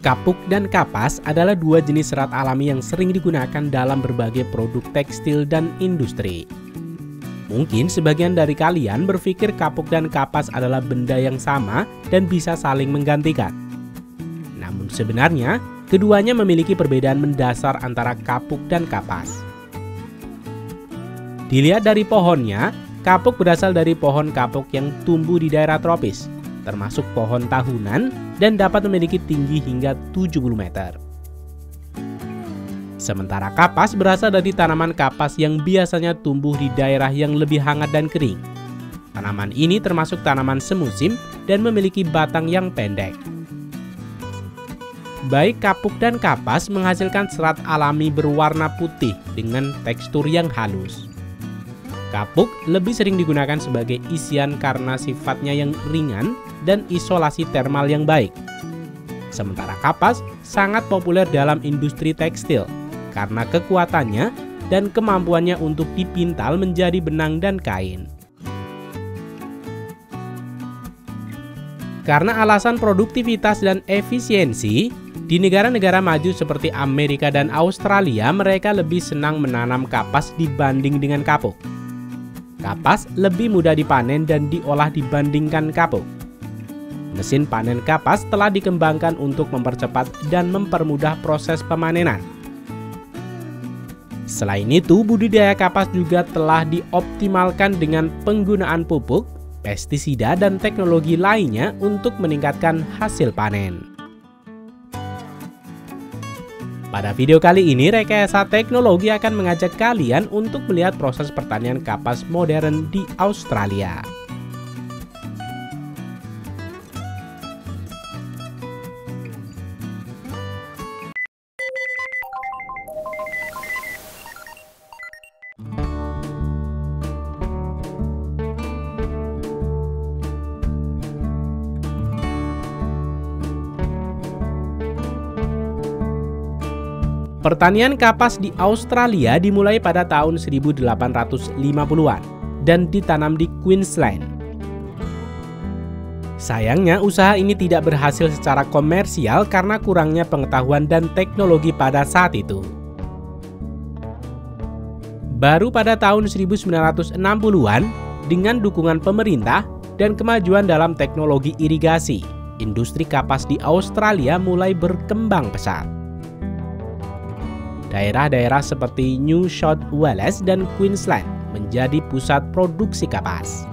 Kapuk dan kapas adalah dua jenis serat alami yang sering digunakan dalam berbagai produk tekstil dan industri. Mungkin sebagian dari kalian berpikir kapuk dan kapas adalah benda yang sama dan bisa saling menggantikan. Namun sebenarnya, keduanya memiliki perbedaan mendasar antara kapuk dan kapas. Dilihat dari pohonnya, kapuk berasal dari pohon kapuk yang tumbuh di daerah tropis, termasuk pohon tahunan, dan dapat memiliki tinggi hingga 70 meter. Sementara kapas berasal dari tanaman kapas yang biasanya tumbuh di daerah yang lebih hangat dan kering. Tanaman ini termasuk tanaman semusim dan memiliki batang yang pendek. Baik kapuk dan kapas menghasilkan serat alami berwarna putih dengan tekstur yang halus. Kapuk lebih sering digunakan sebagai isian karena sifatnya yang ringan dan isolasi termal yang baik. Sementara kapas sangat populer dalam industri tekstil karena kekuatannya dan kemampuannya untuk dipintal menjadi benang dan kain. Karena alasan produktivitas dan efisiensi, di negara-negara maju seperti Amerika dan Australia, mereka lebih senang menanam kapas dibanding dengan kapuk. Kapas lebih mudah dipanen dan diolah dibandingkan kapuk. Mesin panen kapas telah dikembangkan untuk mempercepat dan mempermudah proses pemanenan. Selain itu, budidaya kapas juga telah dioptimalkan dengan penggunaan pupuk, pestisida, dan teknologi lainnya untuk meningkatkan hasil panen. Pada video kali ini, Rekayasa Teknologi akan mengajak kalian untuk melihat proses pertanian kapas modern di Australia. Pertanian kapas di Australia dimulai pada tahun 1850-an dan ditanam di Queensland. Sayangnya, usaha ini tidak berhasil secara komersial karena kurangnya pengetahuan dan teknologi pada saat itu. Baru pada tahun 1960-an, dengan dukungan pemerintah dan kemajuan dalam teknologi irigasi, industri kapas di Australia mulai berkembang pesat. Daerah-daerah seperti New South Wales dan Queensland menjadi pusat produksi kapas.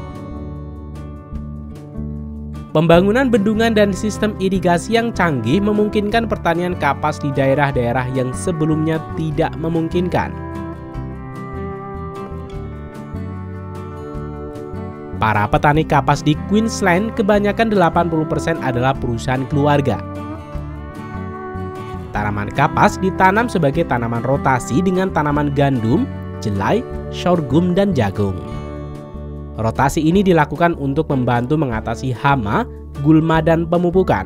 Pembangunan bendungan dan sistem irigasi yang canggih memungkinkan pertanian kapas di daerah-daerah yang sebelumnya tidak memungkinkan. Para petani kapas di Queensland kebanyakan 80% adalah perusahaan keluarga. Tanaman kapas ditanam sebagai tanaman rotasi dengan tanaman gandum, jelai, sorghum, dan jagung. Rotasi ini dilakukan untuk membantu mengatasi hama, gulma, dan pemupukan.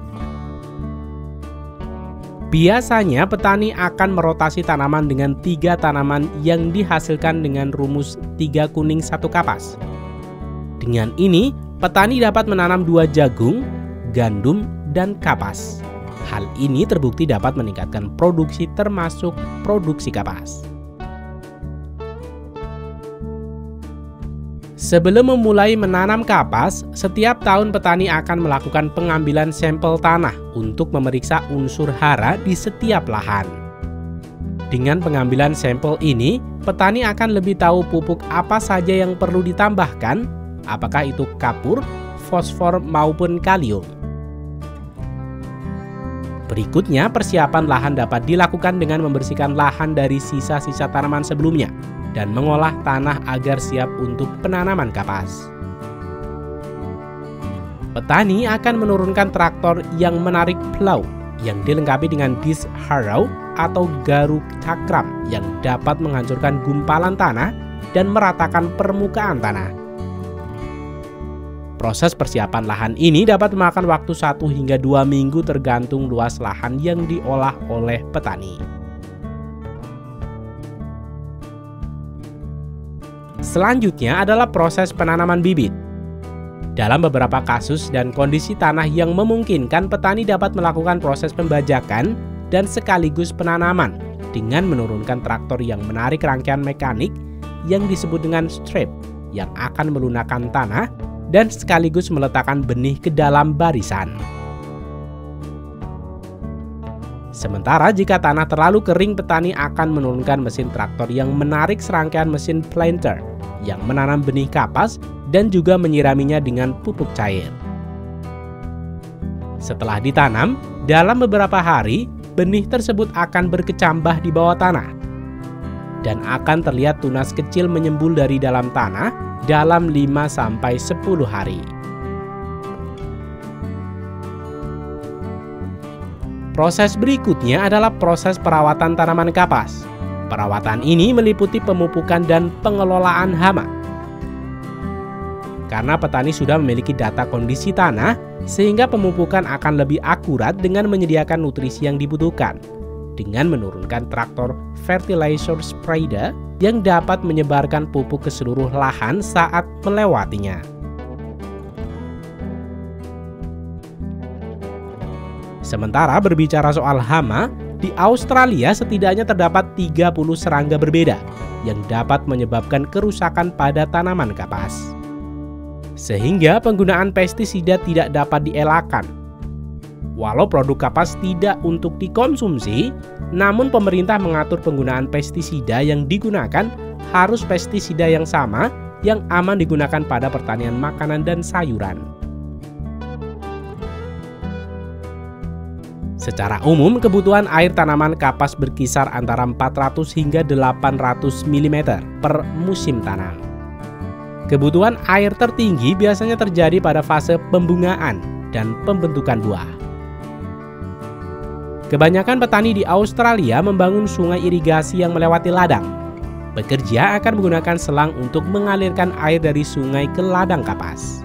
Biasanya petani akan merotasi tanaman dengan 3 tanaman yang dihasilkan dengan rumus 3 kuning 1 kapas. Dengan ini, petani dapat menanam 2 jagung, gandum, dan kapas. Hal ini terbukti dapat meningkatkan produksi termasuk produksi kapas. Sebelum memulai menanam kapas, setiap tahun petani akan melakukan pengambilan sampel tanah untuk memeriksa unsur hara di setiap lahan. Dengan pengambilan sampel ini, petani akan lebih tahu pupuk apa saja yang perlu ditambahkan, apakah itu kapur, fosfor, maupun kalium. Berikutnya, persiapan lahan dapat dilakukan dengan membersihkan lahan dari sisa-sisa tanaman sebelumnya dan mengolah tanah agar siap untuk penanaman kapas. Petani akan menurunkan traktor yang menarik plow yang dilengkapi dengan disc harrow atau garuk cakram yang dapat menghancurkan gumpalan tanah dan meratakan permukaan tanah. Proses persiapan lahan ini dapat memakan waktu 1 hingga 2 minggu tergantung luas lahan yang diolah oleh petani. Selanjutnya adalah proses penanaman bibit. Dalam beberapa kasus dan kondisi tanah yang memungkinkan, petani dapat melakukan proses pembajakan dan sekaligus penanaman dengan menurunkan traktor yang menarik rangkaian mekanik yang disebut dengan strip yang akan melunakkan tanah dan sekaligus meletakkan benih ke dalam barisan. Sementara jika tanah terlalu kering, petani akan menurunkan mesin traktor yang menarik serangkaian mesin planter yang menanam benih kapas dan juga menyiraminya dengan pupuk cair. Setelah ditanam, dalam beberapa hari, benih tersebut akan berkecambah di bawah tanah dan akan terlihat tunas kecil menyembul dari dalam tanah dalam 5-10 hari. Proses berikutnya adalah proses perawatan tanaman kapas. Perawatan ini meliputi pemupukan dan pengelolaan hama. Karena petani sudah memiliki data kondisi tanah, sehingga pemupukan akan lebih akurat dengan menyediakan nutrisi yang dibutuhkan, dengan menurunkan traktor fertilizer spreader yang dapat menyebarkan pupuk ke seluruh lahan saat melewatinya. Sementara berbicara soal hama, di Australia setidaknya terdapat 30 serangga berbeda yang dapat menyebabkan kerusakan pada tanaman kapas. Sehingga penggunaan pestisida tidak dapat dielakkan. Walau produk kapas tidak untuk dikonsumsi, namun pemerintah mengatur penggunaan pestisida yang digunakan harus pestisida yang sama yang aman digunakan pada pertanian makanan dan sayuran. Secara umum, kebutuhan air tanaman kapas berkisar antara 400 hingga 800 mm per musim tanam. Kebutuhan air tertinggi biasanya terjadi pada fase pembungaan dan pembentukan buah. Kebanyakan petani di Australia membangun sungai irigasi yang melewati ladang. Pekerja akan menggunakan selang untuk mengalirkan air dari sungai ke ladang kapas.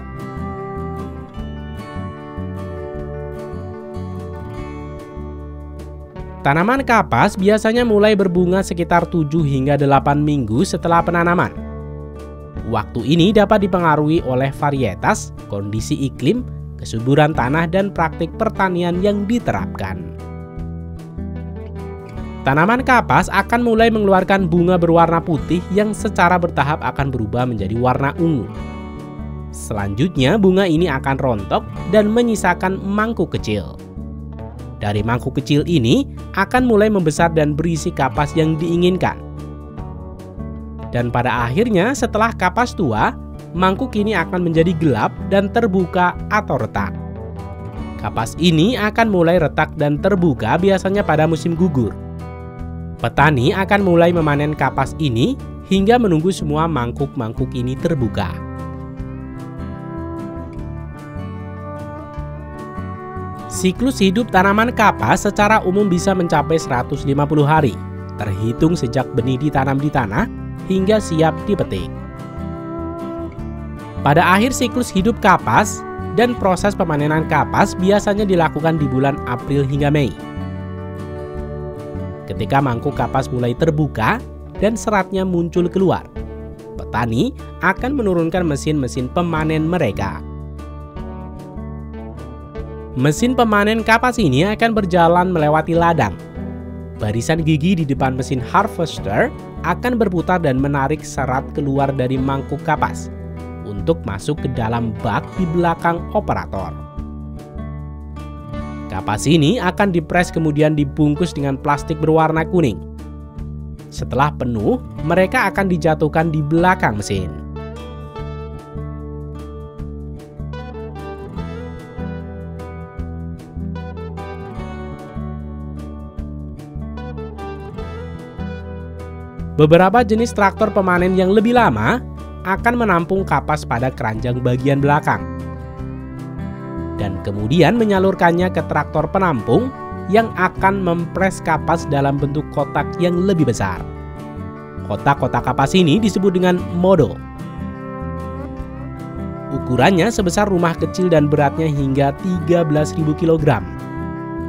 Tanaman kapas biasanya mulai berbunga sekitar 7 hingga 8 minggu setelah penanaman. Waktu ini dapat dipengaruhi oleh varietas, kondisi iklim, kesuburan tanah, dan praktik pertanian yang diterapkan. Tanaman kapas akan mulai mengeluarkan bunga berwarna putih yang secara bertahap akan berubah menjadi warna ungu. Selanjutnya, bunga ini akan rontok dan menyisakan mangkuk kecil. Dari mangkuk kecil ini akan mulai membesar dan berisi kapas yang diinginkan. Dan pada akhirnya setelah kapas tua, mangkuk ini akan menjadi gelap dan terbuka atau retak. Kapas ini akan mulai retak dan terbuka biasanya pada musim gugur. Petani akan mulai memanen kapas ini hingga menunggu semua mangkuk-mangkuk ini terbuka. Siklus hidup tanaman kapas secara umum bisa mencapai 150 hari, terhitung sejak benih ditanam di tanah hingga siap dipetik. Pada akhir siklus hidup kapas dan proses pemanenan kapas biasanya dilakukan di bulan April hingga Mei. Ketika mangkuk kapas mulai terbuka dan seratnya muncul keluar, petani akan menurunkan mesin-mesin pemanen mereka. Mesin pemanen kapas ini akan berjalan melewati ladang. Barisan gigi di depan mesin harvester akan berputar dan menarik serat keluar dari mangkuk kapas untuk masuk ke dalam bak di belakang operator. Kapas ini akan dipres kemudian dibungkus dengan plastik berwarna kuning. Setelah penuh, mereka akan dijatuhkan di belakang mesin. Beberapa jenis traktor pemanen yang lebih lama akan menampung kapas pada keranjang bagian belakang dan kemudian menyalurkannya ke traktor penampung yang akan mempres kapas dalam bentuk kotak yang lebih besar. Kotak-kotak kapas ini disebut dengan modo. Ukurannya sebesar rumah kecil dan beratnya hingga 13.000 kg.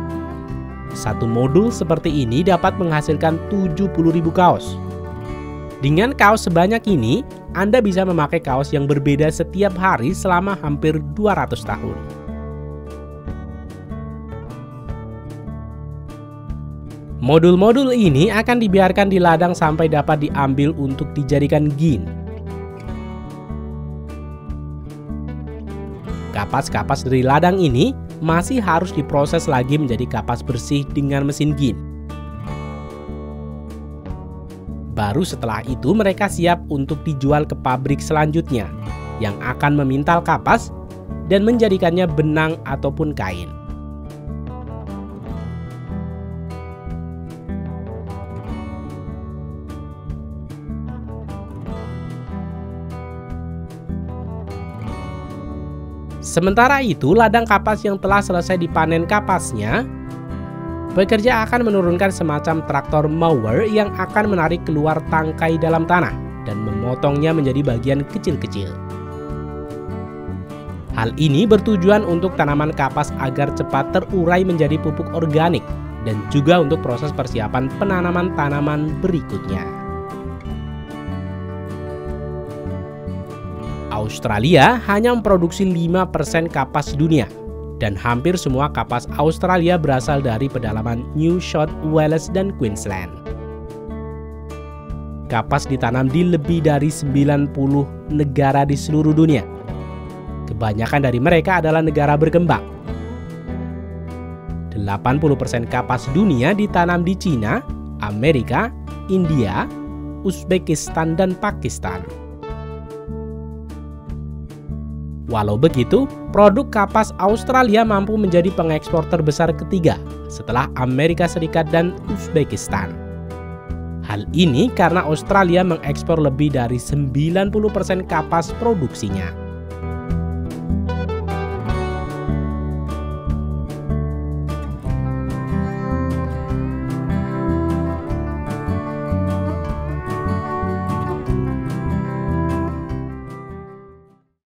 Satu modul seperti ini dapat menghasilkan 70.000 kaos. Dengan kaos sebanyak ini, Anda bisa memakai kaos yang berbeda setiap hari selama hampir 200 tahun. Modul-modul ini akan dibiarkan di ladang sampai dapat diambil untuk dijadikan gin. Kapas-kapas dari ladang ini masih harus diproses lagi menjadi kapas bersih dengan mesin gin. Baru setelah itu mereka siap untuk dijual ke pabrik selanjutnya yang akan memintal kapas dan menjadikannya benang ataupun kain. Sementara itu, ladang kapas yang telah selesai dipanen kapasnya, pekerja akan menurunkan semacam traktor mower yang akan menarik keluar tangkai dalam tanah dan memotongnya menjadi bagian kecil-kecil. Hal ini bertujuan untuk tanaman kapas agar cepat terurai menjadi pupuk organik dan juga untuk proses persiapan penanaman tanaman berikutnya. Australia hanya memproduksi 5% kapas dunia, dan hampir semua kapas Australia berasal dari pedalaman New South Wales dan Queensland. Kapas ditanam di lebih dari 90 negara di seluruh dunia. Kebanyakan dari mereka adalah negara berkembang. 80% kapas dunia ditanam di Cina, Amerika, India, Uzbekistan, dan Pakistan. Walau begitu, produk kapas Australia mampu menjadi pengekspor terbesar ketiga setelah Amerika Serikat dan Uzbekistan. Hal ini karena Australia mengekspor lebih dari 90% kapas produksinya.